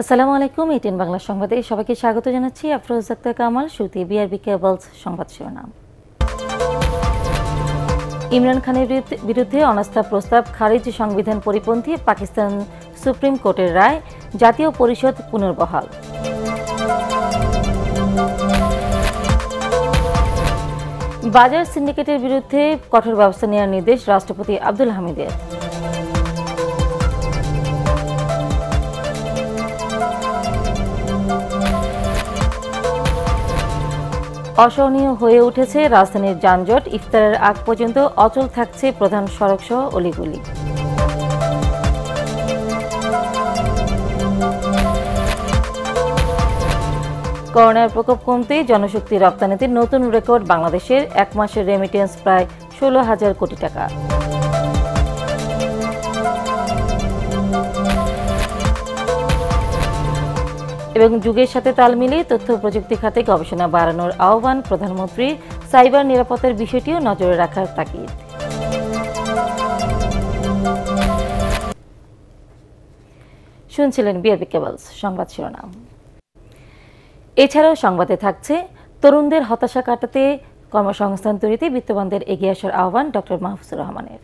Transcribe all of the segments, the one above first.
আসসালামু আলাইকুম। ATN বাংলা সংবাদে সবাইকে স্বাগত জানাচ্ছি। আফরোজা আক্তার কামাল। শুরুতে বিআরবি কেবলস সংবাদ শিরোনাম। ইমরান খানের বিরুদ্ধে অনাস্থা প্রস্তাব খারিজ, সংবিধান পরিপন্থী, পাকিস্তান সুপ্রিম কোর্টের রায়, জাতীয় পরিষদ পুনর্বহাল। বাজার সিন্ডিকেটের বিরুদ্ধে কঠোর ব্যবস্থা নেওয়ার নির্দেশ রাষ্ট্রপতি আব্দুল হামিদের। অসহনীয় হয়ে উঠেছে রাজধানীর যানজট, ইফতারের আগ পর্যন্ত অচল থাকছে প্রধান সড়ক সহ অলিগলি। করোনার প্রকোপ কমতে জনশক্তি রপ্তানিতে নতুন রেকর্ড বাংলাদেশের। এক মাসের রেমিটেন্স প্রায় 16,000 কোটি টাকা। এবং যুগের সাথে তাল মিলিয়ে তথ্য প্রযুক্তি খাতে গবেষণা বাড়ানোর আহ্বান প্রধানমন্ত্রী। সাইবার নিরাপত্তার বিষয়টিও নজরে রাখার তাগিদ। শুনছিলেন বিআরবি কেবলস সংবাদ শিরোনাম। এছাড়াও সংবাদে থাকছে তরুণদের হতাশা কাটাতে কর্মসংস্থান তৈরিতে বিত্তবানদের এগিয়ে আসার আহ্বান ডক্টর মাহফুজুর রহমানের।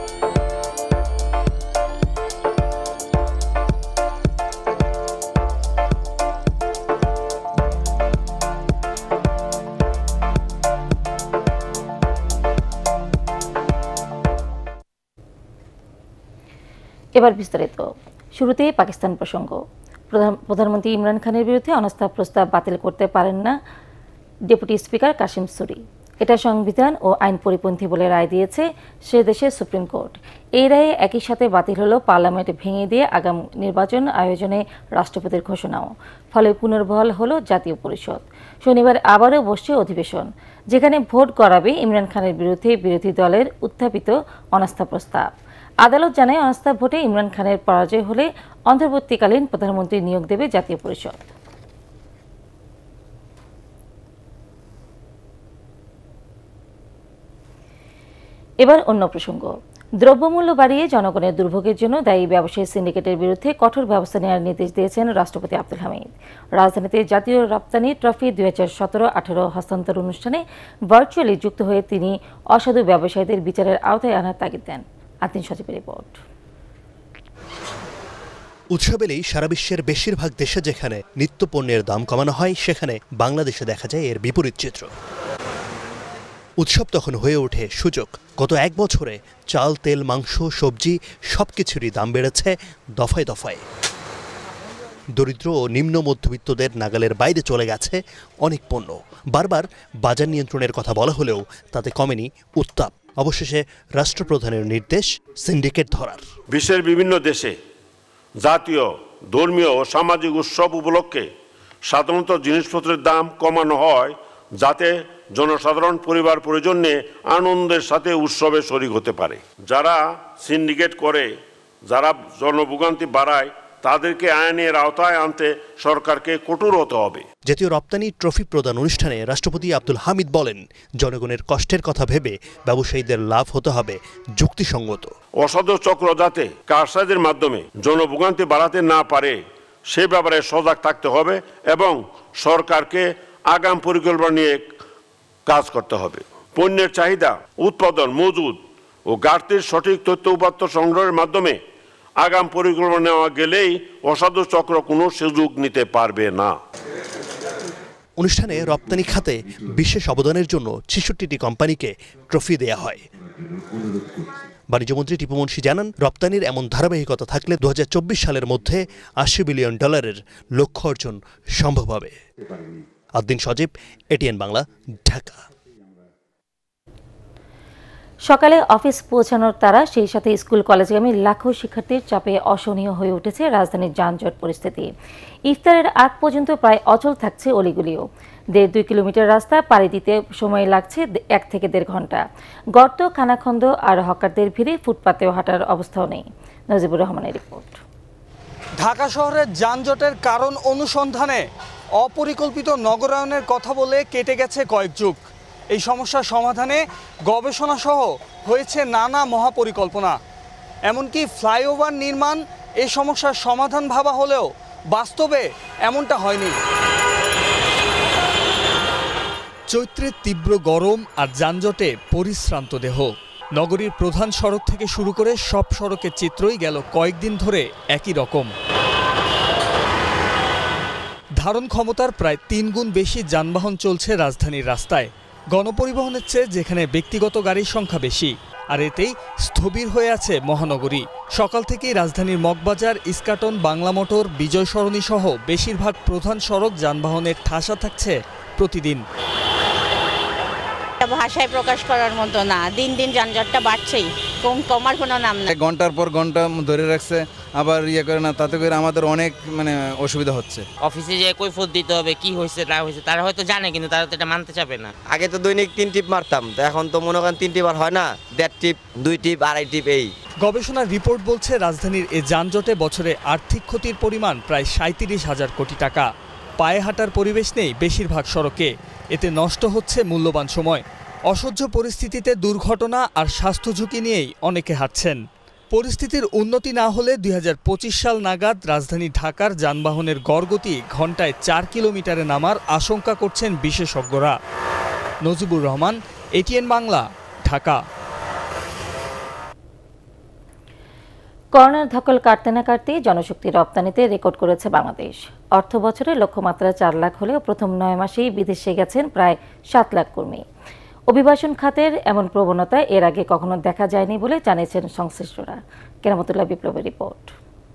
এবার বিস্তারিত। শুরুতেই পাকিস্তান প্রসঙ্গ। প্রধানমন্ত্রী ইমরান খানের বিরুদ্ধে অনাস্থা প্রস্তাব বাতিল করতে পারেন না ডেপুটি স্পিকার কাশিম সুরি। এটা সংবিধান ও আইন পরিপন্থী বলে রায় দিয়েছে সে দেশের সুপ্রিম কোর্ট। এই রায়ে একই সাথে বাতিল হলো পার্লামেন্ট ভেঙে দিয়ে আগাম নির্বাচন আয়োজনে রাষ্ট্রপতির ঘোষণাও। ফলে পুনর্বহাল হলো জাতীয় পরিষদ। শনিবার আবারও বসছে অধিবেশন, যেখানে ভোট করাবে ইমরান খানের বিরুদ্ধে বিরোধী দলের উত্থাপিত অনাস্থা প্রস্তাব। আদালত জানায়, অনাস্থা ভোটে ইমরান খানের পরাজয় হলে অন্তর্বর্তীকালীন প্রধানমন্ত্রী নিয়োগ দেবে জাতীয় পরিষদ। এবার অন্য প্রসঙ্গ। দ্রব্যমূল্য বাড়িয়ে জনগণের দুর্ভোগের জন্য দায়ী ব্যবসায়ী সিন্ডিকেটের বিরুদ্ধে কঠোর ব্যবস্থা নেওয়ার নির্দেশ দিয়েছেন রাষ্ট্রপতি আব্দুল হামিদ। রাজধানীতে জাতীয় রপ্তানি ট্রফি 2017-18 হস্তান্তর অনুষ্ঠানে ভার্চুয়ালি যুক্ত হয়ে তিনি অসাধু ব্যবসায়ীদের বিচারের আওতায় আনার তাগিদ দেন। আতিন সচিবের রিপোর্ট। উৎসব এলেই সারা বিশ্বের বেশিরভাগ দেশে যেখানে নিত্য পণ্যের দাম কমানো হয়, সেখানে বাংলাদেশে দেখা যায় এর বিপরীত চিত্র। উৎসব তখন হয়ে ওঠে সুযোগ। গত এক বছরে চাল, তেল, মাংস, সবজি সবকিছুরই দাম বেড়েছে দফায় দফায়। দরিদ্র ও নিম্ন মধ্যবিত্তদের নাগালের বাইরে চলে গেছে অনেক পণ্য। বারবার বাজার নিয়ন্ত্রণের কথা বলা হলেও তাতে কমেনি উত্তাপ। অবশেষে রাষ্ট্রপ্রধানের নির্দেশ সিন্ডিকেট ধরার। বিশ্বের বিভিন্ন দেশে জাতীয়, ধর্মীয় ও সামাজিক উৎসব উপলক্ষে সাধারণত জিনিসপত্রের দাম কমানো হয়, যাতে জনসাধারণ পরিবার পরিজন নিয়ে আনন্দের সাথে উৎসবে শরিক হতে পারে। যারা সিন্ডিকেট করে, যারা জনভোগান্তি বাড়ায়, তাদেরকে আইনের আওতায় আনতে সরকারকে কঠোর হতে হবে। জাতীয় রপ্তানি ট্রফি প্রদান অনুষ্ঠানে রাষ্ট্রপতি আব্দুল হামিদ বলেন, জনগণের কষ্টের কথা ভেবে ব্যবসায়ীদের লাভ হতে হবে যুক্তিসঙ্গত। অসাধু চক্র যাতে কারসাজির মাধ্যমে জনভোগান্তি বাড়াতে না পারে সে ব্যাপারে সজাগ থাকতে হবে এবং সরকারকে আগাম পরিকল্পনা নিয়ে কাজ করতে হবে। পণ্যের চাহিদা, উৎপাদন, মজুদ ও ঘাটতির সঠিক তথ্য উপাত্ত সংগ্রহের মাধ্যমে আগাম পরিকল্পনা নেওয়া গেলেই অসাধু চক্র কোনো সুযোগ নিতে পারবে না। অনুষ্ঠানে রপ্তানি খাতে বিশেষ অবদানের জন্য 66টি কোম্পানিকে ট্রফি দেয়া হয়। বাণিজ্যমন্ত্রী টিপু মুন্সি জানান, রপ্তানির এমন ধারাবাহিকতা থাকলে 2024 সালের মধ্যে $80 বিলিয়ন লক্ষ্য অর্জন সম্ভব হবে। আদিন সজীব, ATN বাংলা, ঢাকা। সকালে অফিস পৌঁছানোর তারা, সেই সাথে স্কুল কলেজগামী লাখো শিক্ষার্থীর চাপে অসহনীয় হয়ে উঠেছে রাজধানীর যানজট পরিস্থিতি। ইফতারের আগ পর্যন্ত প্রায় অচল থাকছে অলিগুলিও। 1.5-2 কিলোমিটার রাস্তা পাড়ি দিতে সময় লাগছে 1 থেকে 1.5 ঘন্টা। গর্ত, খানাখন্দ আর হকারদের ভিড়ে ফুটপাতেও হাঁটার অবস্থাও নেই। নজিবুর রহমানের রিপোর্ট। ঢাকা শহরের যানজটের কারণ অনুসন্ধানে অপরিকল্পিত নগরায়নের কথা বলে কেটে গেছে কয়েক যুগ। এই সমস্যার সমাধানে গবেষণা সহ হয়েছে নানা মহাপরিকল্পনা। এমনকি ফ্লাইওভার নির্মাণ এই সমস্যার সমাধান ভাবা হলেও বাস্তবে এমনটা হয়নি। চৈত্রের তীব্র গরম আর যানজটে পরিশ্রান্ত দেহ। নগরীর প্রধান সড়ক থেকে শুরু করে সব সড়কের চিত্রই গেল কয়েকদিন ধরে একই রকম। ধারণ ক্ষমতার প্রায় ৩ গুণ বেশি যানবাহন চলছে রাজধানীর রাস্তায়। গণপরিবহনের চেয়ে যেখানে ব্যক্তিগত গাড়ির সংখ্যা বেশি, আর এতেই স্থবির হয়ে আছে মহানগরী। সকাল থেকেই রাজধানীর মগবাজার, ইস্কাটন, বাংলা মোটর, বিজয় সরণি সহ বেশিরভাগ প্রধান সড়ক যানবাহনের ঠাসা থাকছে প্রতিদিন। ভাষায় প্রকাশ করার মতো না, দিন দিন যানজটটা বাড়ছেই, কমার কোনো নাম না। ঘন্টার পর ঘন্টা ধরে রাখছে, আবার করে না, তাতে করে আমাদের অনেক অসুবিধা হচ্ছে। অফিসে যে কৈফিয়ত দিতে হবে কি হয়েছে না হয়েছে, তারা হয়তো জানে কিন্তু তারা তো এটা মানতে চাবে না। আগে তো দৈনিক 3 টিপ মারতাম, তো এখন তো মনে করেন 3 টিপ আর হয় না, 1.5 টিপ, 2 টিপ, 2.5 টিপ। এই গবেষণার রিপোর্ট বলছে রাজধানীর এ যানজটে বছরে আর্থিক ক্ষতির পরিমাণ প্রায় 37,000 কোটি টাকা। পায়ে হাঁটার পরিবেশ নেই বেশিরভাগ সড়কে, এতে নষ্ট হচ্ছে মূল্যবান সময়। অসহ্য পরিস্থিতিতে দুর্ঘটনা আর স্বাস্থ্য ঝুঁকি নিয়েই অনেকে হাঁটছেন। পরিস্থিতির উন্নতি না হলে 2025 সাল নাগাদ রাজধানী ঢাকার যানবাহনের গড়গতি ঘন্টায় 4 কিলোমিটারে নামার আশঙ্কা করছেন বিশেষজ্ঞরা। নজিবুর রহমান, ATN বাংলা, ঢাকা। করোনার ধকল কাটতে না কাটতেই জনশক্তি রপ্তানিতে রেকর্ড করেছে বাংলাদেশ। অর্থ বছরে লক্ষ্যমাত্রা 4 লাখ হলেও প্রথম 9 মাসেই বিদেশে গেছেন প্রায় 7 লাখ কর্মী। অভিবাসন খাতের এমন প্রবণতা এর আগে কখনো দেখা যায়নি বলে জানিয়েছেন সংশ্লিষ্টরা। কেরামতুল্লাহ বিপ্লবের রিপোর্ট।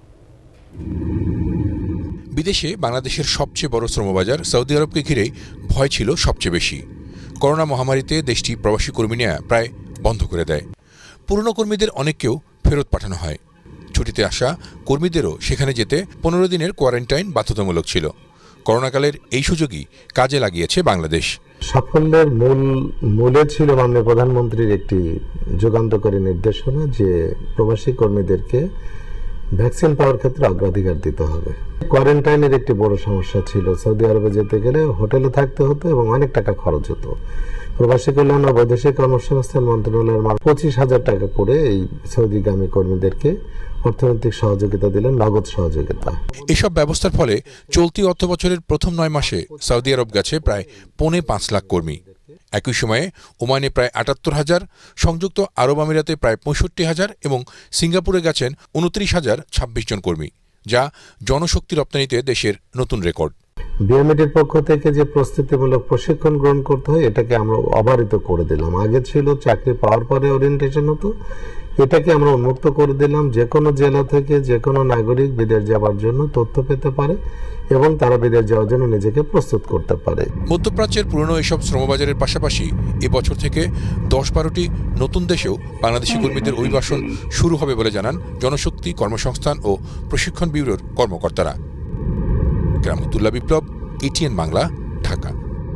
বিদেশে বাংলাদেশের সবচেয়ে বড় শ্রমবাজার সৌদি আরবকে ঘিরেই ভয় ছিল সবচেয়ে বেশি। করোনা মহামারীতে দেশটি প্রবাসী কর্মী নেওয়া প্রায় বন্ধ করে দেয়। পুরনো কর্মীদের অনেককেও ফেরত পাঠানো হয়। ছুটিতে আসা কর্মীদেরও সেখানে যেতে 15 দিনের কোয়ারেন্টাইন বাধ্যতামূলক ছিল। করোনাকালের এই সুযোগই কাজে লাগিয়েছে বাংলাদেশ। সাফল্যের মূলে ছিল মাননীয় প্রধানমন্ত্রীর একটি যুগান্তকারী নির্দেশনা যে প্রবাসী কর্মীদেরকে ভ্যাকসিন পাওয়ার ক্ষেত্রে অগ্রাধিকার দিতে হবে। কোয়ারেন্টাইনের একটি বড় সমস্যা ছিল, সৌদি আরবে যেতে গেলে হোটেলে থাকতে হতো এবং অনেক টাকা খরচ হতো। প্রবাসী কল্যাণ ও বৈদেশিক কর্মসংস্থান মন্ত্রণালয়ের 25,000 টাকা করে এই সৌদিগামী কর্মীদেরকে অর্থনৈতিক সহযোগিতা দিলেন, নগদ সহযোগিতা। এসব ব্যবস্থার ফলে চলতি অর্থ বছরের প্রথম 9 মাসে সৌদি আরব গেছে প্রায় 5.25 লাখ কর্মী। একই সময়ে ওমানে প্রায় 78,000, সংযুক্ত আরব আমিরাতে প্রায় 65,000 এবং সিঙ্গাপুরে গেছেন 29,026 জন কর্মী, যা জনশক্তি রপ্তানিতে দেশের নতুন রেকর্ড। বিএমইডির পক্ষ থেকে যে প্রস্তুতিমূলক প্রশিক্ষণ গ্রহণ করতে হয় এটাকে আমরা অবারিত করে দিলাম। আগে ছিল চাকরি পাওয়ার পরে ওরিয়েন্টেশন হতো, এটাকে আমরা উন্মুক্ত করে দিলাম। যে কোনো জেলা থেকে যে কোনো নাগরিক বিদেশ যাওয়ার জন্য তথ্য পেতে পারে এবং তারা বিদেশ যাওয়ার জন্য নিজেকে প্রস্তুত করতে পারে। মধ্যপ্রাচ্যের পুরনো এসব শ্রমবাজারের পাশাপাশি এবছর থেকে 10-12টি নতুন দেশেও বাংলাদেশি কর্মীদের অভিবাসন শুরু হবে বলে জানান জনশক্তি, কর্মসংস্থান ও প্রশিক্ষণ ব্যুরোর কর্মকর্তারা। কেরামতুল্লাহ বিপ্লব, ATN বাংলা, ঢাকা।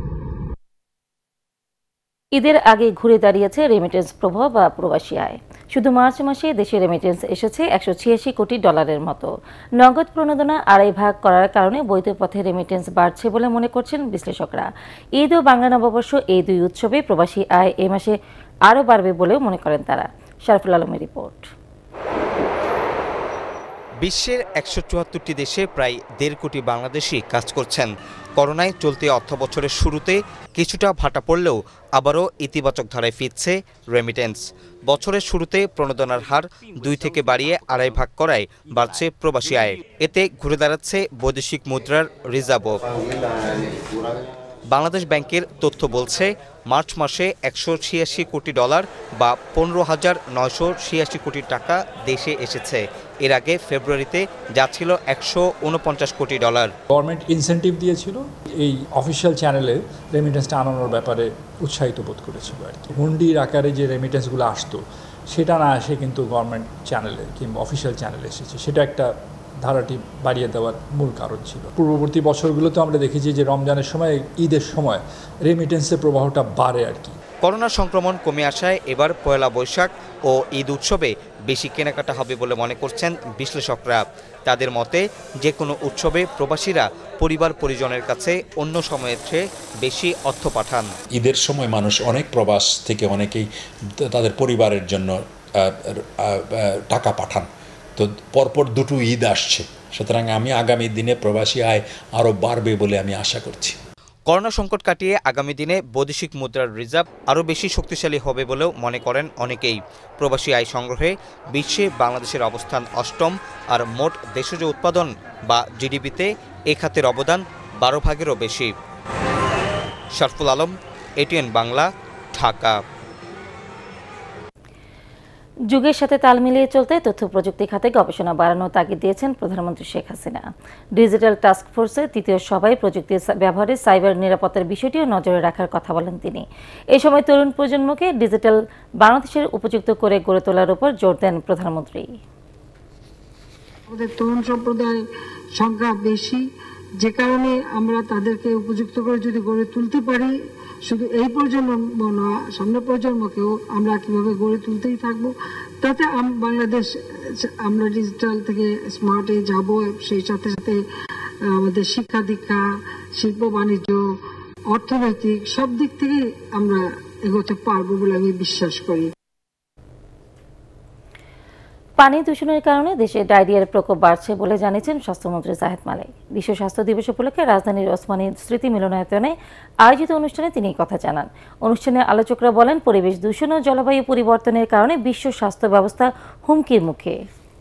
ঈদের আগে ঘুরে দাঁড়িয়েছে রেমিটেন্স প্রভাব বা প্রবাসী আয়। শুধু মার্চ মাসে দেশে রেমিটেন্স এসেছে 186 কোটি ডলারের মতো। নগদ প্রণোদনা 2.5 ভাগ করার কারণে বৈধ পথে রেমিটেন্স বাড়ছে বলে মনে করছেন বিশ্লেষকরা। ঈদ ও বাংলা নববর্ষ এই দুই উৎসবে প্রবাসী আয় এ মাসে আরও বাড়বে বলেও মনে করেন তারা। শারফুল আলমের রিপোর্ট। বিশ্বের 174টি দেশে প্রায় 1.5 কোটি বাংলাদেশি কাজ করছেন। করোনায় চলতি অর্থবছরের শুরুতে কিছুটা ভাটা পড়লেও আবারও ইতিবাচক ধারায় ফিরছে রেমিটেন্স। বছরের শুরুতে প্রণোদনার হার 2 থেকে বাড়িয়ে 2.5 ভাগ করায় বাড়ছে প্রবাসী আয়। এতে ঘুরে দাঁড়াচ্ছে বৈদেশিক মুদ্রার রিজার্ভও। বাংলাদেশ ব্যাংকের তথ্য বলছে মার্চ মাসে 186 কোটি ডলার বা 15,986 কোটি টাকা দেশে এসেছে। এর আগে ফেব্রুয়ারিতে যা ছিল 149 কোটি ডলার। গভর্নমেন্ট ইনসেন্টিভ দিয়েছিল, এই অফিসিয়াল চ্যানেলে রেমিটেন্সটা আনানোর ব্যাপারে উৎসাহিত বোধ করেছিল আর কি। হুন্ডির আকারে যে রেমিটেন্সগুলো আসতো সেটা না আসে কিন্তু গভর্নমেন্ট চ্যানেলে কিংবা অফিসিয়াল চ্যানেলে এসেছে, সেটা একটা ধারাটি বাড়িয়ে দেওয়ার মূল কারণ ছিল। পূর্ববর্তী বছরগুলোতে আমরা দেখেছি যে রমজানের সময়, ঈদের সময় রেমিটেন্সের প্রবাহটা বাড়ে আর কি। করোনা সংক্রমণ কমে আসায় এবার পয়লা বৈশাখ ও ঈদ উৎসবে বেশি কেনাকাটা হবে বলে মনে করছেন বিশ্লেষকরা। তাদের মতে যে কোনো উৎসবে প্রবাসীরা পরিবার পরিজনের কাছে অন্য সময়ের চেয়ে বেশি অর্থ পাঠান। ঈদের সময় মানুষ অনেক প্রবাস থেকে অনেকেই তাদের পরিবারের জন্য টাকা পাঠান। তো পরপর দুটো ঈদ আসছে, সুতরাং আমি আগামী দিনে প্রবাসী আয় আরও বাড়বে বলে আমি আশা করছি। করোনা সংকট কাটিয়ে আগামী দিনে বৈদেশিক মুদ্রার রিজার্ভ আরও বেশি শক্তিশালী হবে বলেও মনে করেন অনেকেই। প্রবাসী আয় সংগ্রহে বিশ্বে বাংলাদেশের অবস্থান অষ্টম, আর মোট দেশজ উৎপাদন বা জিডিপিতে এ খাতের অবদান 12 ভাগেরও বেশি। শরফুল আলম, ATN বাংলা, ঢাকা। যুগের সাথে তাল মিলিয়ে চলতে তথ্য প্রযুক্তি খাতে গবেষণা বাড়ানোর তাগিদ দিয়েছেন প্রধানমন্ত্রী শেখ হাসিনা। ডিজিটাল টাস্ক ফোর্সের তৃতীয় সভায় প্রযুক্তির ব্যবহারে সাইবার নিরাপত্তার বিষয়টিও নজরে রাখার কথা বলেন তিনি। এই সময় তরুণ প্রজন্মকে ডিজিটাল বাংলাদেশের উপযুক্ত করে গড়ে তোলার উপর জোর দেন প্রধানমন্ত্রী। আমাদের তরুণ সম্প্রদায় সংখ্যা বেশি, যে কারণে আমরা তাদেরকে উপযুক্ত করে যদি গড়ে তুলতে পারি, শুধু এই প্রজন্ম না, সামনের প্রজন্মকেও আমরা কিভাবে গড়ে তুলতেই থাকবো, তাতে বাংলাদেশ আমরা ডিজিটাল থেকে স্মার্টে যাব। সেই সাথে সাথে আমাদের শিক্ষা দীক্ষা, শিল্প বাণিজ্য, অর্থনৈতিক সব দিক থেকে আমরা এগোতে পারবো বলে আমি বিশ্বাস করি। পানি দূষণের কারণে দেশে ডায়রিয়ার প্রকোপ বাড়ছে বলে জানিয়েছেন স্বাস্থ্যমন্ত্রী জাহেদ মালিক। বিশ্ব স্বাস্থ্য দিবস উপলক্ষে রাজধানীর ওসমানী স্মৃতি মিলনায়তনে আয়োজিত অনুষ্ঠানে তিনি এই কথা জানান। অনুষ্ঠানে আলোচকরা বলেন, পরিবেশ দূষণ ও জলবায়ু পরিবর্তনের কারণে বিশ্ব স্বাস্থ্য ব্যবস্থা হুমকির মুখে।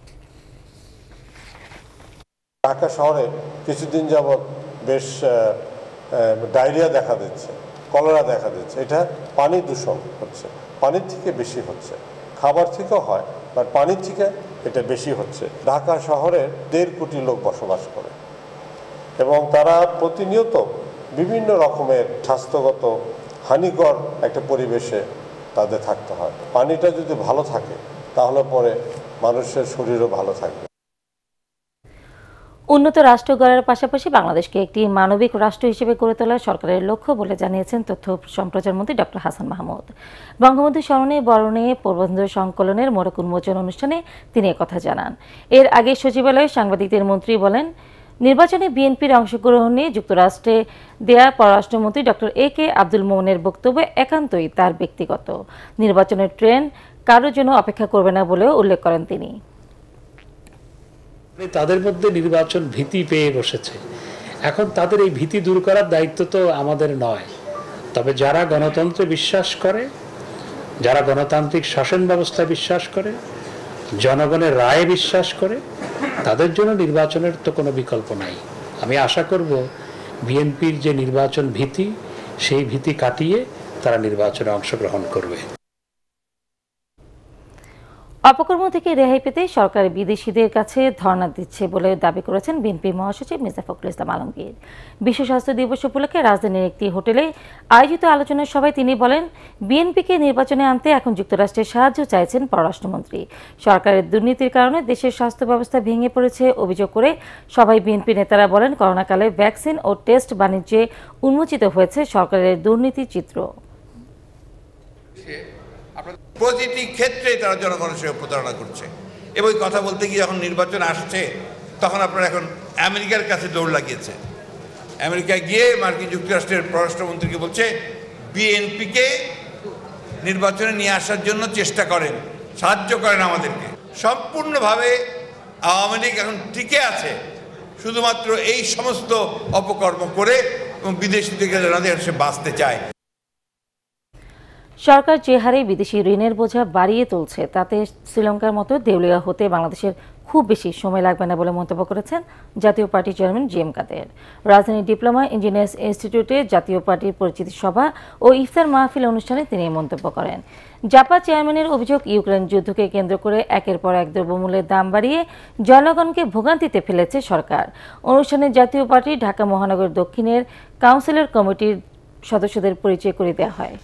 ঢাকা শহরে কিছুদিন যাবৎ বেশ ডায়রিয়া দেখা দিচ্ছে, কলেরা দেখা দিচ্ছে। এটা পানি দূষণ হচ্ছে, পানির থেকে বেশি হচ্ছে, খাবার থেকেও হয়, বাট পানির থেকে এটা বেশি হচ্ছে। ঢাকা শহরে 1.5 কোটি লোক বসবাস করে এবং তারা প্রতিনিয়ত বিভিন্ন রকমের স্বাস্থ্যগত হানিকর একটা পরিবেশে তাদের থাকতে হয়। পানিটা যদি ভালো থাকে তাহলে পরে মানুষের শরীরও ভালো থাকবে। উন্নত রাষ্ট্র গড়ার পাশাপাশি বাংলাদেশকে একটি মানবিক রাষ্ট্র হিসেবে গড়ে তোলা সরকারের লক্ষ্য বলে জানিয়েছেন তথ্য সম্প্রচার মন্ত্রী ডক্টর হাসান মাহমুদ। বঙ্গবন্ধু স্মরণে বরণে প্রবন্ধ সংকলনের মোড়ক উন্মোচন অনুষ্ঠানে তিনি একথা জানান। এর আগে সচিবালয়ে সাংবাদিকদের মন্ত্রী বলেন, নির্বাচনে বিএনপির অংশগ্রহণ নিয়ে যুক্তরাষ্ট্রে দেয়া পররাষ্ট্রমন্ত্রী ডক্টর AK আব্দুল মোমেনের বক্তব্য একান্তই তার ব্যক্তিগত। নির্বাচনের ট্রেন কারোর জন্য অপেক্ষা করবে না বলেও উল্লেখ করেন তিনি। তাদের মধ্যে নির্বাচন ভীতি পেয়ে বসেছে। এখন তাদের এই ভীতি দূর করার দায়িত্ব তো আমাদের নয়, তবে যারা গণতন্ত্রে বিশ্বাস করে, যারা গণতান্ত্রিক শাসন ব্যবস্থা বিশ্বাস করে, জনগণের রায়ে বিশ্বাস করে, তাদের জন্য নির্বাচনের তো কোনো বিকল্প নাই। আমি আশা করব বিএনপির যে নির্বাচন ভীতি, সেই ভীতি কাটিয়ে তারা নির্বাচনে অংশগ্রহণ করবে। অপকর্ম থেকে রেহাই পেতে সরকার বিদেশিদের কাছে ধর্ণা দিচ্ছে বলে দাবি করেছেন বিএনপি মহাসচিব মির্জা ফখরুল ইসলাম আলমগীর। বিশ্ব স্বাস্থ্য দিবস উপলক্ষে রাজধানীর একটি হোটেলে আয়োজিত আলোচনা সভায় তিনি বলেন, বিএনপিকে নির্বাচনে আনতে এখন যুক্তরাষ্ট্রের সাহায্য চাইছেন পররাষ্ট্রমন্ত্রী। সরকারের দুর্নীতির কারণে দেশের স্বাস্থ্য ব্যবস্থা ভেঙে পড়েছে অভিযোগ করে সভায় বিএনপি নেতারা বলেন, করোনাকালে ভ্যাকসিন ও টেস্ট বাণিজ্যে উন্মোচিত হয়েছে সরকারের দুর্নীতি চিত্র। প্রতিটি ক্ষেত্রে তারা জনগণের সঙ্গে প্রতারণা করছে এবং কথা বলতে গিয়ে যখন নির্বাচন আসছে তখন আপনারা এখন আমেরিকার কাছে দৌড় লাগিয়েছে। আমেরিকায় গিয়ে মার্কিন যুক্তরাষ্ট্রের পররাষ্ট্রমন্ত্রীকে বলছে বিএনপিকে নির্বাচনে নিয়ে আসার জন্য চেষ্টা করেন, সাহায্য করেন আমাদেরকে। সম্পূর্ণভাবে আওয়ামী লীগ এখন টিকে আছে শুধুমাত্র এই সমস্ত অপকর্ম করে এবং বিদেশি থেকে যাদের সে বাঁচতে চায়। সরকার যে হারে বিদেশি ঋণের বোঝা বাড়িয়ে তুলছে তাতে শ্রীলঙ্কার মতো দেউলিয়া হতে বাংলাদেশের খুব বেশি সময় লাগবে না বলে মন্তব্য করেছেন জাতীয় পার্টির চেয়ারম্যান GM কাদের। রাজধানীর ডিপ্লোমা ইঞ্জিনিয়ার্স ইনস্টিটিউটে জাতীয় পার্টির পরিচিতি সভা ও ইফতার মাহফিল অনুষ্ঠানে তিনি মন্তব্য করেন। জাপা চেয়ারম্যানের অভিযোগ, ইউক্রেন যুদ্ধকে কেন্দ্র করে একের পর এক দ্রব্যমূল্যের দাম বাড়িয়ে জনগণকে ভোগান্তিতে ফেলেছে সরকার। অনুষ্ঠানে জাতীয় পার্টি ঢাকা মহানগর দক্ষিণের কাউন্সিলর কমিটির সদস্যদের পরিচয় করে দেওয়া হয়।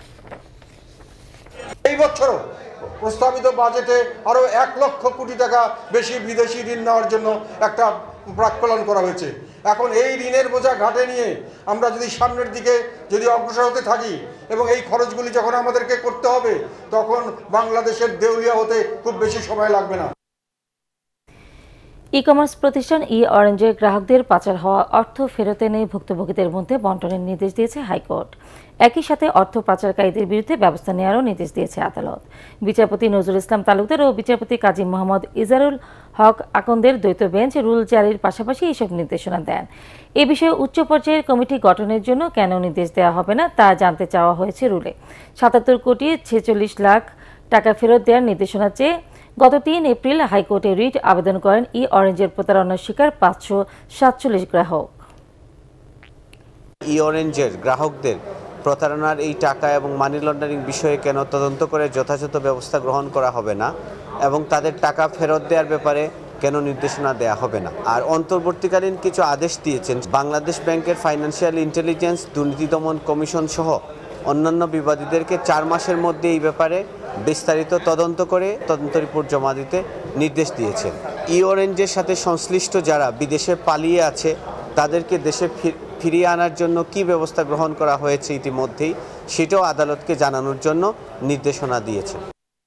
এই বছরও প্রস্তাবিত বাজেটে আরও 1 লক্ষ কোটি টাকা বেশি বিদেশি ঋণ নেওয়ার জন্য একটা প্রাক্কলন করা হয়েছে। এখন এই ঋণের বোঝা ঘাটে নিয়ে আমরা যদি সামনের দিকে যদি অগ্রসর হতে থাকি এবং এই খরচগুলি যখন আমাদেরকে করতে হবে তখন বাংলাদেশের দেউলিয়া হতে খুব বেশি সময় লাগবে না। ই-কমার্স প্রতিষ্ঠান অরেঞ্জের গ্রাহকদের পাচার হওয়া অর্থ ফেরত এনে ভুক্তভোগীদের মধ্যে বণ্টনের নির্দেশ দিয়েছে হাইকোর্ট। একই সাথে অর্থ পাচারকারীদের বিরুদ্ধে ব্যবস্থা নেওয়ারও নির্দেশ দিয়েছে আদালত। বিচারপতি নজরুল ইসলাম তালুকদার ও বিচারপতি কাজী মোহাম্মদ ইজারুল হক আকন্দের দ্বৈত বেঞ্চ রুল জারির পাশাপাশি এইসব নির্দেশনা দেন। এ বিষয়ে উচ্চ পর্যায়ের কমিটি গঠনের জন্য কেন নির্দেশ দেওয়া হবে না তা জানতে চাওয়া হয়েছে রুলে। ৭৭ কোটি ৪৬ লাখ টাকা ফেরত দেওয়ার নির্দেশনা চেয়ে গত ৩ এপ্রিল হাইকোর্টে রিট আবেদন করেন অরেঞ্জের প্রতারণার শিকার ৫৪৭ গ্রাহক। অরেঞ্জের গ্রাহকদের প্রতারণার এই টাকা এবং মানি লন্ডারিং বিষয়ে কেন তদন্ত করে যথাযথ ব্যবস্থা গ্রহণ করা হবে না এবং তাদের টাকা ফেরত দেওয়ার ব্যাপারে কেন নির্দেশনা দেওয়া হবে না। আর অন্তর্বর্তীকালীন কিছু আদেশ দিয়েছেন বাংলাদেশ ব্যাংকের ফাইন্যান্সিয়াল ইন্টেলিজেন্স দুর্নীতি দমন কমিশন সহ অন্যান্য বিবাদীদেরকে ৪ মাসের মধ্যে এই ব্যাপারে বিস্তারিত তদন্ত করে তদন্ত রিপোর্ট জমা দিতে নির্দেশ দিয়েছেন। অরেঞ্জের সাথে সংশ্লিষ্ট যারা বিদেশে পালিয়ে আছে তাদেরকে দেশে ফিরিয়ে আনার জন্য কি ব্যবস্থা গ্রহণ করা হয়েছে ইতিমধ্যেই সেটাও আদালতকে জানানোর জন্য নির্দেশনা দিয়েছে।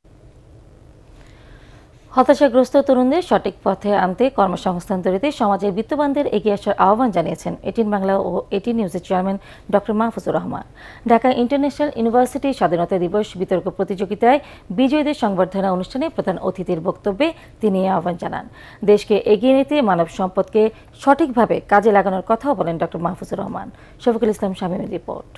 হতাশাগ্রস্ত তরুণদের সঠিক পথে আনতে কর্মসংস্থান তৈরিতে সমাজের বিত্তবানদের এগিয়ে আসার আহ্বান জানিয়েছেন ATN বাংলা ও ATN নিউজের chairman doctor Mahfuzur Rahman. Dhaka international university স্বাধীনতা দিবস বিতর্ক প্রতিযোগিতায় বিজয়ীদের সংবর্ধনা অনুষ্ঠানে প্রধান অতিথির বক্তব্যে তিনি এই আহ্বান জানান। দেশকে এগিয়ে নিতে মানব সম্পদকে সঠিকভাবে কাজে লাগানোর কথাও বলেন ডক্টর মাহফুজুর রহমান। শফিকুল ইসলাম শামীমের রিপোর্ট।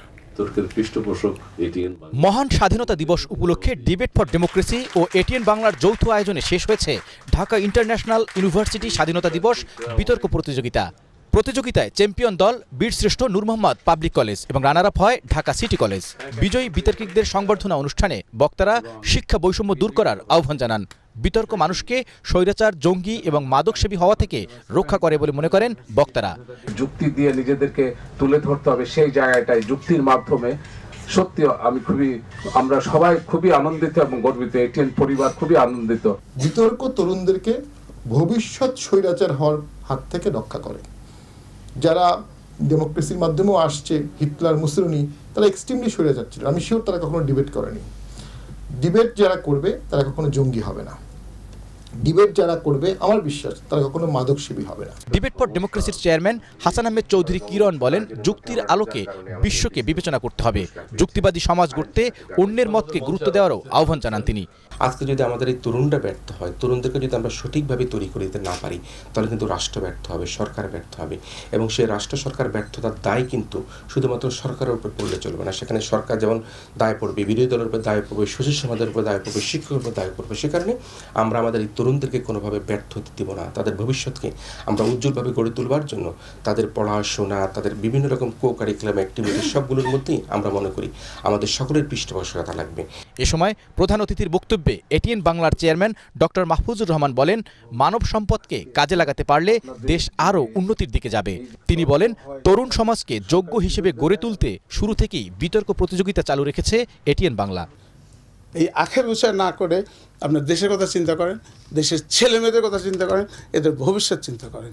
মহান স্বাধীনতা দিবস উপলক্ষে ডিবেট ফর ডেমোক্রেসি ও ATN বাংলার যৌথ আয়োজনে শেষ হয়েছে ঢাকা ইন্টারন্যাশনাল ইউনিভার্সিটি স্বাধীনতা দিবস বিতর্ক প্রতিযোগিতা। প্রতিযোগিতায় চ্যাম্পিয়ন দল বীরশ্রেষ্ঠ নূর মোহাম্মদ পাবলিক কলেজ এবং রানার আপ হয় ঢাকা সিটি কলেজ। বিজয়ী বিতর্কিকদের সংবর্ধনা অনুষ্ঠানে বক্তারা শিক্ষা বৈষম্য দূর করার আহ্বান জানান। বিতর্ক মানুষকে স্বৈরাচার, জঙ্গি এবং মাদকসেবী হওয়া থেকে রক্ষা করে বলে মনে করেন বক্তারা। যুক্তি দিয়ে নিজেদেরকে তুলে ধরতে হবে, সেই জায়গাটায় যুক্তির মাধ্যমে সত্যি আমরা সবাই খুবই আনন্দিত এবং গর্বিত। ATN পরিবার খুবই আনন্দিত। বিতর্ক তরুণদেরকে ভবিষ্যৎ স্বৈরাচার হওয়ার হাত থেকে রক্ষা করে। যারা ডেমোক্রেসির মাধ্যমেও আসছে, হিটলার, মুসোলিনি, তারা এক্সট্রিমলি স্বৈরাচার ছিল। আমি শিওর তারা কখনো ডিবেট করেনি। ডিবেট যারা করবে তারা কখনো জঙ্গি হবে না। ডিবেট যারা করবে আমার বিশ্বাস তারা কখনো মাদকসেবী হবে না। ডিবেট ফর ডেমোক্রেসির চেয়ারম্যান হাসান আহমেদ চৌধুরী কিরণ বলেন, যুক্তির আলোকে বিশ্বকে বিবেচনা করতে হবে। যুক্তিবাদী সমাজ গড়তে অন্যের মতকে গুরুত্ব দেওয়ারও আহ্বান জানান তিনি। আজকে যদি আমাদের এই তরুণরা ব্যর্থ হয়, তরুণদেরকে যদি আমরা সঠিকভাবে তৈরি করে দিতে না পারি, তাহলে কিন্তু রাষ্ট্র ব্যর্থ হবে, সরকার ব্যর্থ হবে। এবং সেই রাষ্ট্র সরকার ব্যর্থতার দায় কিন্তু শুধুমাত্র সরকারের উপর পড়লে চলবে না। সেখানে সরকার যেমন দায় পড়বে, বিরোধী দলের উপর দায় পড়বে, সুশীল সমাজের উপর দায় পড়বে, শিক্ষকের উপর দায় পড়বে। সে কারণে আমরা আমাদের এই তরুণদেরকে কোনোভাবে ব্যর্থ হতে দিব না। তাদের ভবিষ্যৎকে আমরা উজ্জ্বলভাবে গড়ে তুলবার জন্য তাদের পড়াশোনা, তাদের বিভিন্ন রকম কো কারিকুলাম অ্যাক্টিভিটি সবগুলোর মধ্যেই আমরা মনে করি আমাদের সকলের পৃষ্ঠপোষকতা লাগবে। এ সময় প্রধান অতিথির বক্তব্যে ATN বাংলার চেয়ারম্যান ডক্টর মাহফুজুর রহমান বলেন, মানব সম্পদকে কাজে লাগাতে পারলে দেশ আরও উন্নতির দিকে যাবে। তিনি বলেন, তরুণ সমাজকে যোগ্য হিসেবে গড়ে তুলতে শুরু থেকেই বিতর্ক প্রতিযোগিতা চালু রেখেছে ATN বাংলা। এই আখের বিষয় না করে আপনার দেশের কথা চিন্তা করেন, দেশের ছেলে মেয়েদের কথা চিন্তা করেন, এদের ভবিষ্যৎ চিন্তা করেন।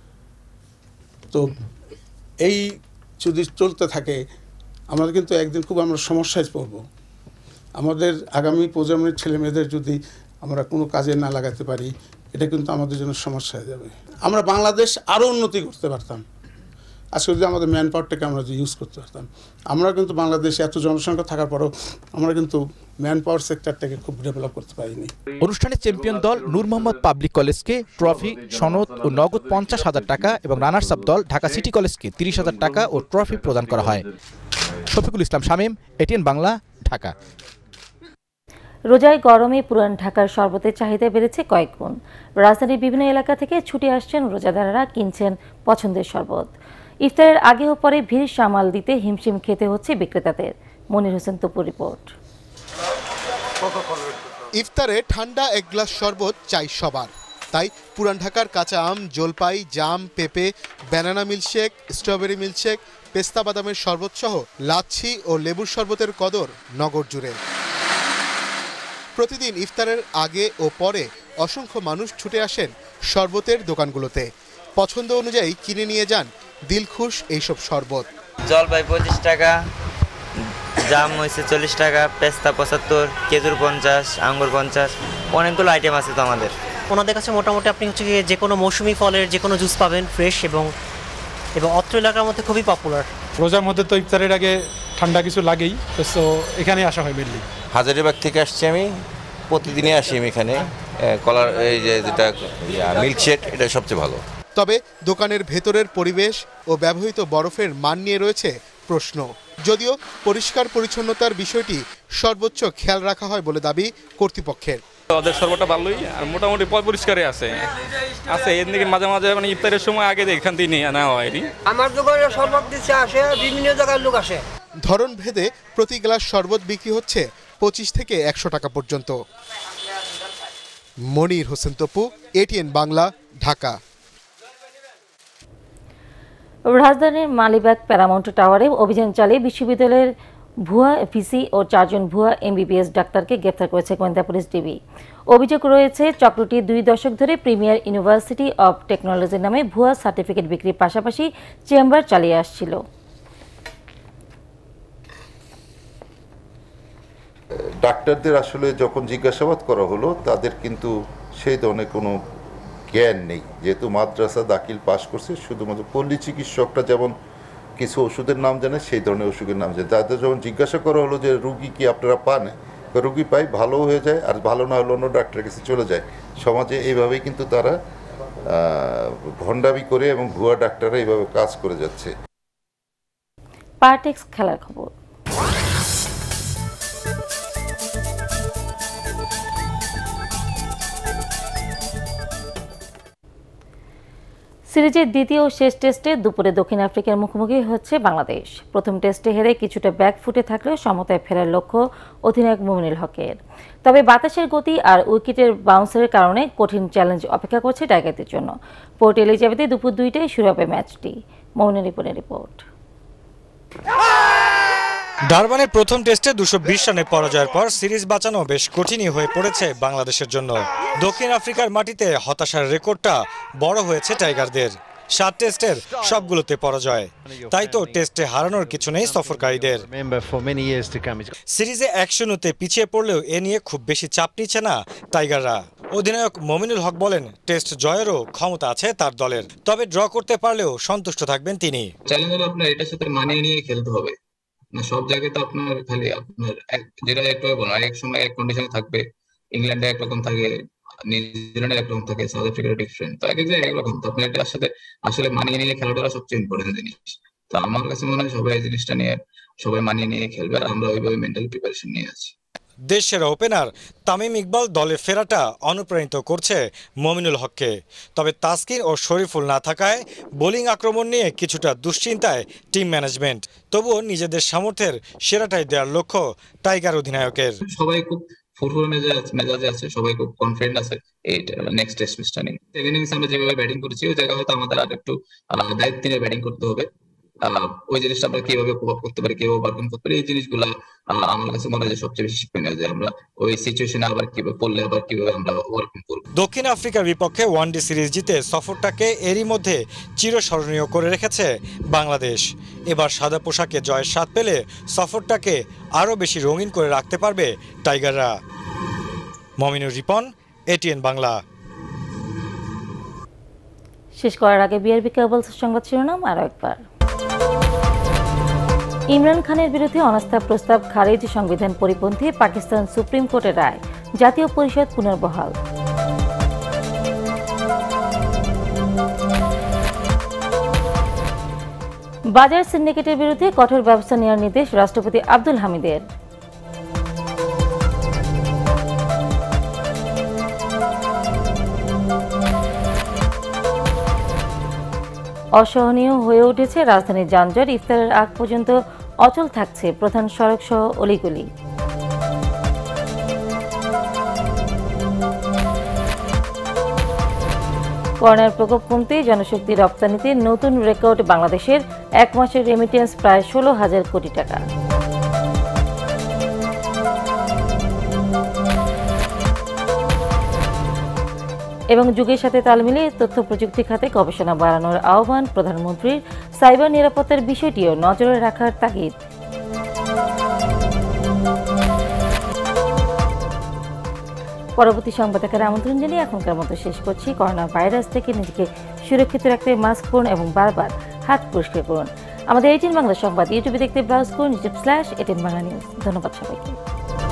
তো এই যদি চলতে থাকে আমরা কিন্তু একদিন খুব আমরা সমস্যায় পড়ব। আমাদের আগামী প্রজন্মের ছেলে মেয়েদের যদি আমরা কোনো কাজে না লাগাতে পারি, এটা কিন্তু আমাদের জন্য সমস্যা হয়ে যাবে। আমরা বাংলাদেশ আরও উন্নতি করতে পারতাম আজকে যদি আমাদের ম্যান পাওয়ারটাকে আমরা যদি ইউজ করতে পারতাম। আমরা কিন্তু বাংলাদেশে এত জনসংখ্যা থাকার পরও আমরা কিন্তু ম্যান পাওয়ার সেক্টরটাকে খুব ডেভেলপ করতে পারিনি। অনুষ্ঠানে চ্যাম্পিয়ন দল নূর মোহাম্মদ পাবলিক কলেজকে ট্রফি, সনদ ও নগদ 50,000 টাকা এবং রানার্স আপ দল ঢাকা সিটি কলেজকে 30,000 টাকা ও ট্রফি প্রদান করা হয়। শফিকুল ইসলাম শামীম, ATN বাংলা, ঢাকা। রোজায় গরমে পুরান ঢাকার শরবতের চাহিদা বেড়েছে কয়েক গুণ। রাজধানীর বিভিন্ন এলাকা থেকে ছুটে আসছেন রোজাদারেরা, কিনছেন পছন্দের শরবত। ইফতারের আগে ও পরে ভিড় সামাল দিতে হিমশিম খেতে হচ্ছে বিক্রেতাদের। মনির হোসেন তপুর রিপোর্ট। ইফতারে ঠান্ডা এক গ্লাস শরবত চাই সবার, তাই পুরান ঢাকার কাঁচা আম, জলপাই, জাম, পেঁপে, ব্যানানা মিল্কশেক, স্ট্রবেরি মিল্কশেক, পেস্তা বাদামের শরবত সহ লাচ্ছি ও লেবুর শরবতের কদর নগর জুড়ে। প্রতিদিন ইফতারের আগে ও পরে অসংখ্য মানুষ ছুটে আসেন শরবতের দোকানগুলোতে। পছন্দ অনুযায়ী কিনে নিয়ে যান দিলখুশ এইসব শরবত। জলপাই 25 টাকা, জাম হয়েছে 40 টাকা, পেস্তা 75, খেজুর 50, আঙ্গুর 50, অনেকগুলো আইটেম আছে তো আমাদের। ওনাদের কাছে মোটামুটি আপনি হচ্ছে যে কোনো মৌসুমি ফলের যে কোনো জুস পাবেন ফ্রেশ, এবং অত্র এলাকার মধ্যে খুবই পপুলার। রোজার মধ্যে তো ইফতারের আগে ঠান্ডা কিছু লাগেই, তো এখানে আসা হয় মেনলি। হাজারীবাগ থেকে আসছি আমি, প্রতিদিনই আসি আমি এখানে। কলার এই যেটা মিল্কশেক, এটা সবচেয়ে ভালো। তবে দোকানের ভেতরের পরিবেশ ও ব্যবহৃত বরফের মান নিয়ে রয়েছে প্রশ্ন। যদিও পরিষ্কার পরিচ্ছন্নতার বিষয়টি সর্বোচ্চ খেয়াল রাখা হয় বলে দাবি কর্তৃপক্ষের। ওদের সর্বটা ভালোই, আর মোটামুটি পরিষ্কারই আছে এদিকে মাঝে মাঝে মানে ইফতারের সময় আগে এখান থেকে নিয়ে নেওয়া হয়। আমার দোকানে শরবত দিচ্ছে, আসে বিভিন্ন জায়গার লোক আসে। ধরন ভেদে প্রতি গ্লাস শরবত বিক্রি হচ্ছে 25 থেকে 100 টাকা পর্যন্ত। মনির হোসেন তপু, ATN বাংলা, ঢাকা। রাজধানীর মালিবাগ প্যারামাউন্ট টাওয়ারে অভিযান চালিয়ে বিশ্ববিদ্যালয়ের ভুয়া ভিসি ও 4 জন ভুয়া MBBS ডাক্তারকে গ্রেফতার করেছে গোয়েন্দা পুলিশ ডিবি। অভিযোগ রয়েছে চক্রটি 2 দশক ধরে প্রিমিয়ার ইউনিভার্সিটি অব টেকনোলজি নামে ভুয়া সার্টিফিকেট বিক্রির পাশাপাশি চেম্বার চালিয়ে আসছিল। ডাক্তারদের আসলে যখন জিজ্ঞাসাবাদ করা হলো, তাদের কিন্তু সেই ধরনের কোনো জ্ঞান নেই, যেহেতু মাদ্রাসা দাখিল পাশ করছে। শুধুমাত্র পল্লী চিকিৎসকরা যেমন কিছু ওষুধের নাম জানে, সেই ধরনের ওষুধের নাম জানে। তাদের যখন জিজ্ঞাসা করা হলো যে রুগী কি আপনারা পান, রুগী পাই, ভালো হয়ে যায়, আর ভালো না হলে অন্য ডাক্তারের কাছে চলে যায়। সমাজে এইভাবেই কিন্তু তারা ভণ্ডামি করে এবং ভুয়া ডাক্তাররা এইভাবে কাজ করে যাচ্ছে। পার্টেক্স খেলার খবর। সিরিজের দ্বিতীয় ও শেষ টেস্টে দুপুরে দক্ষিণ আফ্রিকার মুখোমুখি হচ্ছে বাংলাদেশ। প্রথম টেস্টে হেরে কিছুটা ব্যাক ফুটে থাকলেও সমতায় ফেরার লক্ষ্য অধিনায়ক মুমিনুল হকের। তবে বাতাসের গতি আর উইকেটের বাউন্সের কারণে কঠিন চ্যালেঞ্জ অপেক্ষা করছে টাইগারদের জন্য। পোর্ট এলিজাবেথে দুপুর 2টায় শুরু হবে ম্যাচটি। মৌনের রিপোর্ট। ডারবানের প্রথম টেস্টে 220 রানে পরাজয়ের পর সিরিজ বাঁচানো বেশ কঠিনই হয়ে পড়েছে বাংলাদেশের জন্য। দক্ষিণ আফ্রিকার মাটিতে হতাশার রেকর্ডটা বড় হয়েছে টাইগারদের। 7 টেস্টের সবগুলোতে পরাজয়, তাই তো টেস্টে হারানোর কিছু নেই সফরকারীদের। সিরিজে 1-0-তে পিছিয়ে পড়লেও এ নিয়ে খুব বেশি চাপ নিচ্ছে না টাইগাররা। অধিনায়ক মুমিনুল হক বলেন, টেস্ট জয়েরও ক্ষমতা আছে তার দলের, তবে ড্র করতে পারলেও সন্তুষ্ট থাকবেন তিনি। চ্যালেঞ্জ হলো আপনার এটার সাথে মানিয়ে নিয়ে খেলতে হবে না। সব জায়গায় তো আপনার খালি আপনার যেটা একটু বলো, এক সময় এক কন্ডিশনে থাকবে। ইংল্যান্ডে একরকম থাকে, নিউজিল্যান্ডে একরকম থাকে, সাউথ আফ্রিকার ডিফারেন্ট। তো এক এক জায়গায় একরকম। তো আপনার এটার সাথে আসলে মানিয়ে নিয়ে খেলাটা সবচেয়ে ইম্পর্টেন্ট জিনিস। তো আমার কাছে মনে হয় সবাই এই জিনিসটা নিয়ে সবাই মানিয়ে নিয়ে খেলবে, আর আমরা ওইভাবে মেন্টাল প্রিপারেশন নিয়ে আছি। দেশের ওপেনার তামিম ইকবাল দলে ফেরাটা অনুপ্রাণিত করছে মুমিনুল হককে। তবে তাসকিন ও শরীফুল না থাকায় বোলিং আক্রমণ নিয়ে কিছুটা দুশ্চিন্তায় টিম ম্যানেজমেন্ট। তবুও নিজেদের সামর্থ্যের সেরাটাই দেওয়ার লক্ষ্য টাইগার অধিনায়কের। সবাই খুব ফুরফুরে মেজাজে আছে, সবাই খুব কনফিডেন্ট আছে এই নেক্সট টেস্ট ম্যাচটা নিয়ে। ইনিংস আমরা যেভাবে ব্যাটিং করেছি, ওই জায়গায় হয়তো আমাদের আর একটু দায়িত্ব নিয়ে ব্যাটিং করতে হবে। ওই জিনিসটা আমরা কিভাবে প্রভাব করতে পারি, কিভাবে ওভারকাম করতে পারি, এই জিনিসগুলো আমার কাছে মনে হয় সবচেয়ে বেশি শিক্ষণীয়, যে আমরা ওই সিচুয়েশনে আবার কিভাবে পড়লে আবার কিভাবে আমরা ওভারকাম করব। দক্ষিণ আফ্রিকার বিপক্ষে ওয়ানডে সিরিজ জিতে সফরটাকে এরই মধ্যে চিরস্মরণীয় করে রেখেছে বাংলাদেশ। এবার সাদা পোশাকে জয়ের স্বাদ পেলে সফরটাকে আরও বেশি রঙিন করে রাখতে পারবে টাইগাররা। মমিনুর রিপন, ATN বাংলা। শেষ করার আগে বিআরবি কেবল সংবাদ শিরোনাম আরও একবার। ইমরান খানের বিরুদ্ধে অনাস্থা প্রস্তাব খারিজ, সংবিধান পরিপন্থী, পাকিস্তান সুপ্রিম কোর্টের রায়, জাতীয় পরিষদ পুনর্বহাল। বাজার সিন্ডিকেটের বিরুদ্ধে কঠোর ব্যবস্থা নেওয়ার নির্দেশ রাষ্ট্রপতি আব্দুল হামিদের। অসহনীয় হয়ে উঠেছে রাজধানীর যানজট, ইফতারের আগ পর্যন্ত অচল থাকছে প্রধান সড়ক সহ অলিগলি। করোনার প্রকোপ কমতে জনশক্তি রপ্তানিতে নতুন রেকর্ড বাংলাদেশের, 1 মাসের রেমিটেন্স প্রায় 16,000 কোটি টাকা। এবং যুগের সাথে তাল মিলিয়ে তথ্য প্রযুক্তি খাতে গবেষণা বাড়ানোর আহ্বান প্রধানমন্ত্রীর, সাইবার নিরাপত্তার বিষয়টিও নজরে রাখার তাগিদ। পরবর্তী সংবাদ দেখার আমন্ত্রণ জানিয়ে এখনকার মতো শেষ করছি। করোনা ভাইরাস থেকে নিজেকে সুরক্ষিত রাখতে মাস্ক পরুন এবং বারবার হাত পরিষ্কার করুন। আমাদের ATN বাংলা সংবাদ ইউটিউবে দেখতে ব্রাউজ করুন youtube/ATN Bangla News। ধন্যবাদ সবাইকে।